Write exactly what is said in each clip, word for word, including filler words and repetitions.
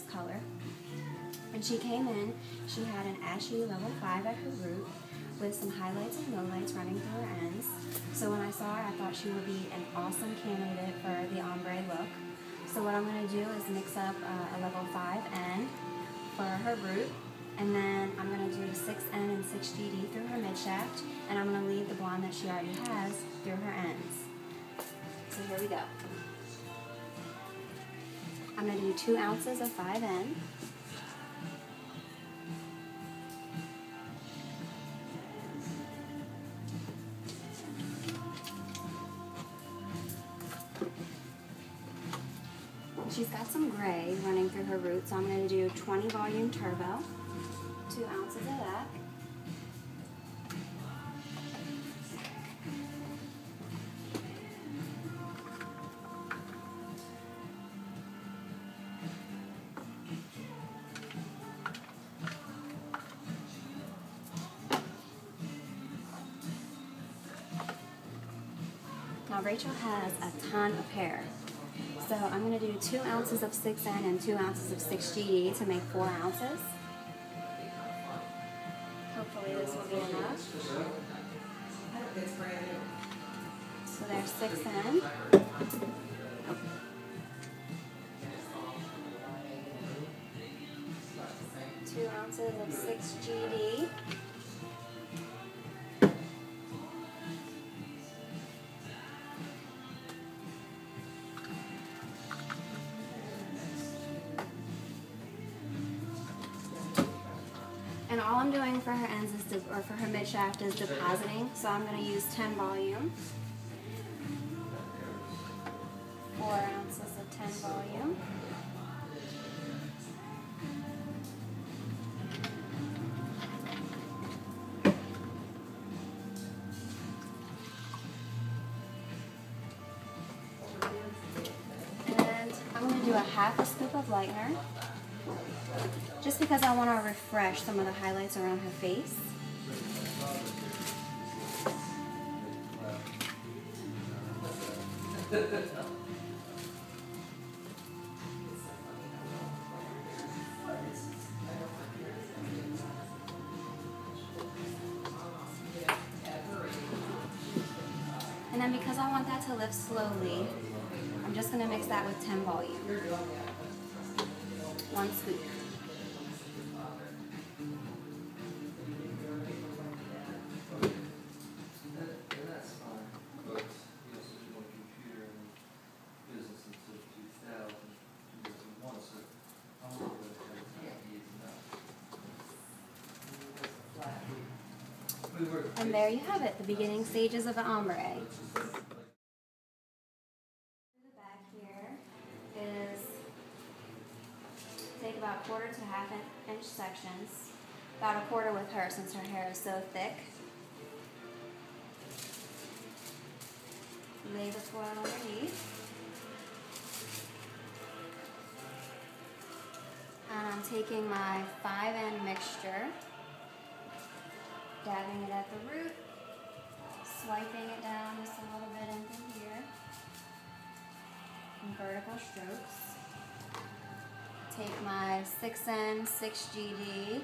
color. When she came in, she had an ashy level five at her root with some highlights and lowlights running through her ends. So when I saw her, I thought she would be an awesome candidate for the ombre look. So what I'm going to do is mix up uh, a level five N for her root, and then I'm going to do six N and six G D through her midshaft, and I'm going to leave the blonde that she already has through her ends. So here we go. I'm going to do two ounces of five N. She's got some gray running through her root, so I'm going to do twenty volume turbo, two ounces of that. Now Rachel has a ton of hair. So I'm going to do two ounces of six N and two ounces of six G D to make four ounces. Hopefully this will be enough. So there's six N. Two ounces of six G D. And all I'm doing for her ends is, de or for her midshaft is depositing. So I'm going to use ten volume. Four ounces of ten volume. And I'm going to do a half a scoop of lightener, just because I want to refresh some of the highlights around her face. And then because I want that to lift slowly, I'm just going to mix that with ten volume. One scoop. And there you have it, the beginning stages of an ombre. The back here is take about quarter to half inch sections, about a quarter with her since her hair is so thick. Lay the foil underneath. And I'm taking my five N mixture, dabbing it at the root, swiping it down just a little bit into here, in vertical strokes. Take my six N, six G D,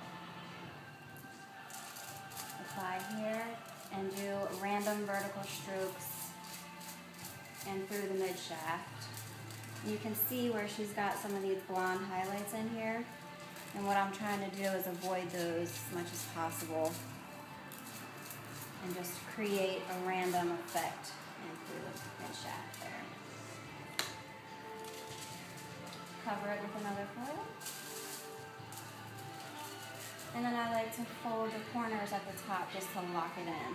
apply here, and do random vertical strokes and through the mid shaft. You can see where she's got some of these blonde highlights in here. And what I'm trying to do is avoid those as much as possible and just create a random effect in through the mid shaft there. Cover it with another foil. And then I like to fold the corners at the top just to lock it in.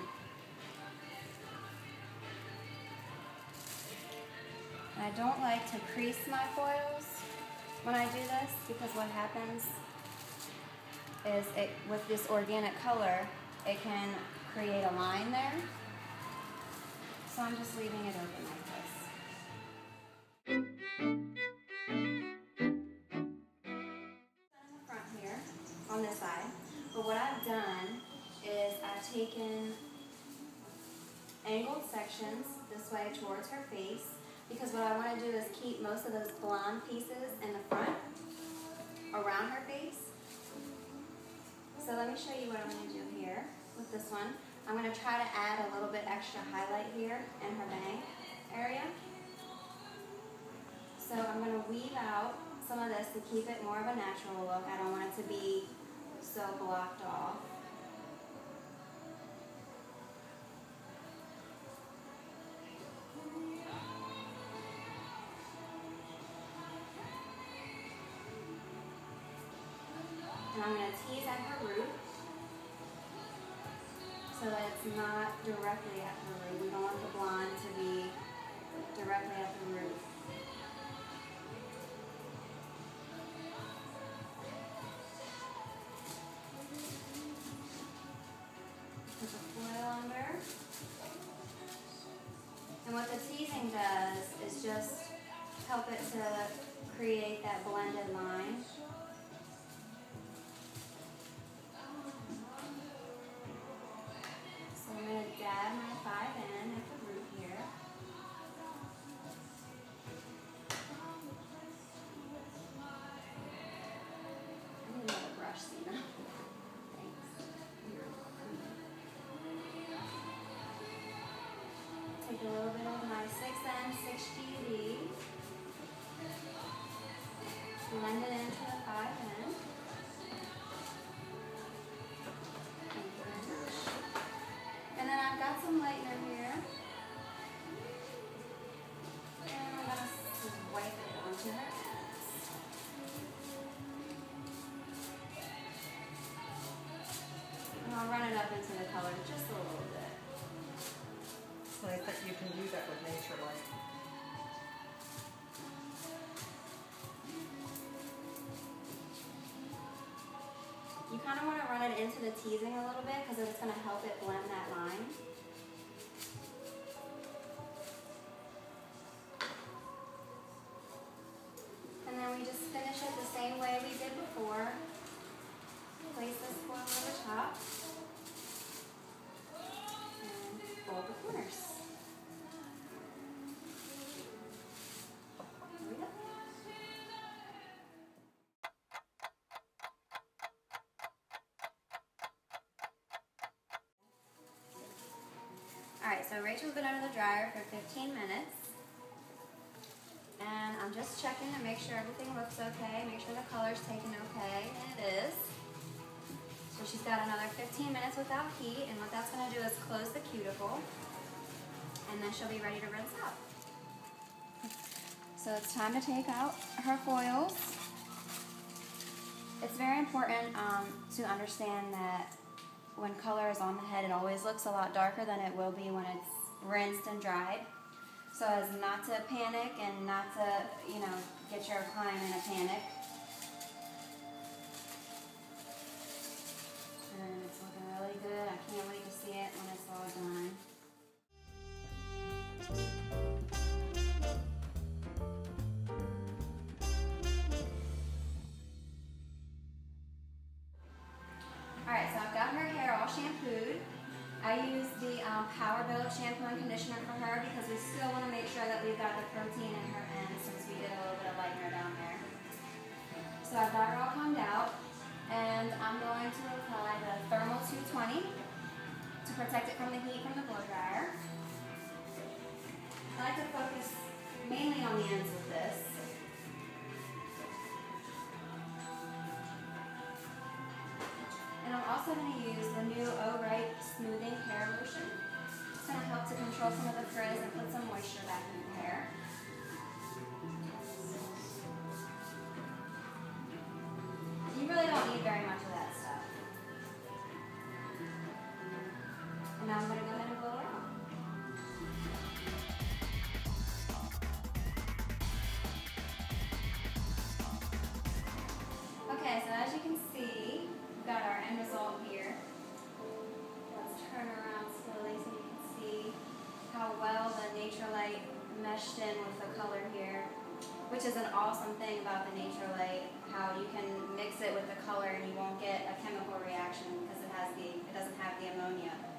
I don't like to crease my foils when I do this, because what happens is it, with this organic color, it can create a line there. So I'm just leaving it open like this. In the front here, on this side, but what I've done is I've taken angled sections this way towards her face, because what I want to do is keep most of those blonde pieces in the front, around her face. So let me show you what I'm going to do here with this one. I'm going to try to add a little bit extra highlight here in her bang area. So I'm going to weave out some of this to keep it more of a natural look. I don't want it to be so blocked off. And I'm going to tease at her root so that it's not directly at the root. We don't want the blonde to be directly at the root. Put the foil under. And what the teasing does is just help it to create that blended line. So I'm going to dab my five in at the root here. I need another brush, Sina. Thanks. Take a little bit of my six N six G D, blend it into the five N. And then I've got some lightener here, and I'm going to wipe it onto her ends. And I'll run it up into the color just a little bit. It's nice that you can do that with Nature Light. You kind of want to run it into the teasing a little bit because it's going to help it blend that line. And then we just finish it the same way we did before. Place this foil over the top and fold the corners. There we go. Alright, so Rachel's been under the dryer for fifteen minutes. And I'm just checking to make sure everything looks okay, make sure the color's taken okay, and it is. So she's got another fifteen minutes without heat, and what that's going to do is close the cuticle, and then she'll be ready to rinse out. So it's time to take out her foils. It's very important um, to understand that when color is on the head, it always looks a lot darker than it will be when it's rinsed and dried. So as not to panic and not to, you know, get your client in a panic. And it's looking really good. I can't wait to see it when it's all done. Alright, so I've got her hair all shampooed. I use the um, Power Build shampoo and conditioner for her because we still want to make sure that we've got the protein in her ends since we did a little bit of lightener down there. So I've got her all combed out, and I'm going to apply the Thermal two twenty to protect it from the heat from the blow dryer. I like to focus mainly on the ends with this. And I'm also going to use the new O-Right Smoothing Hair Lotion. It's going to help to control some of the frizz and put some moisture back in your hair. You really don't need very much of that stuff. And now I'm going to go ahead and blow it out. Okay, so as you can see, we've got our end result here. Let's turn around slowly so you can see how well the Nature Light meshed in with the color here, which is an awesome thing about the Nature Light, how you can mix it with the color and you won't get a chemical reaction because it has the it doesn't have the ammonia.